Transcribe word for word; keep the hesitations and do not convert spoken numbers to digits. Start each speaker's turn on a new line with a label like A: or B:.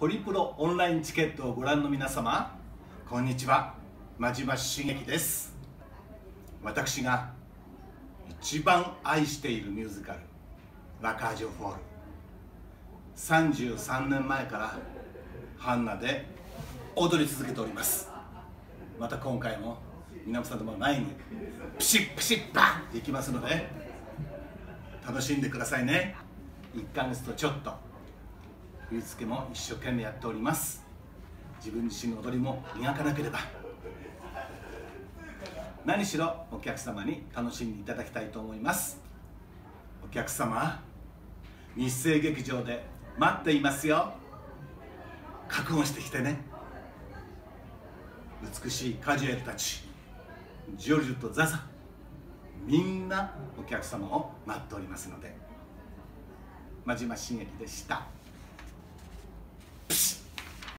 A: ホリプロオンラインチケットをご覧の皆様、こんにちは。真島茂樹です。私が一番愛しているミュージカル「ラカージョ・フォール」、さんじゅうさんねんまえからハンナで踊り続けております。また今回も皆様の前にピシッピシッバンっていきますので楽しんでくださいね。いっかげつとちょっと振り付けも一生懸命やっております。自分自身の踊りも磨かなければ。何しろお客様に楽しんでいただきたいと思います。お客様、日生劇場で待っていますよ。覚悟してきてね。美しいカジュエルたち、ジョルジュとザザ、みんなお客様を待っておりますので。真島茂樹でした。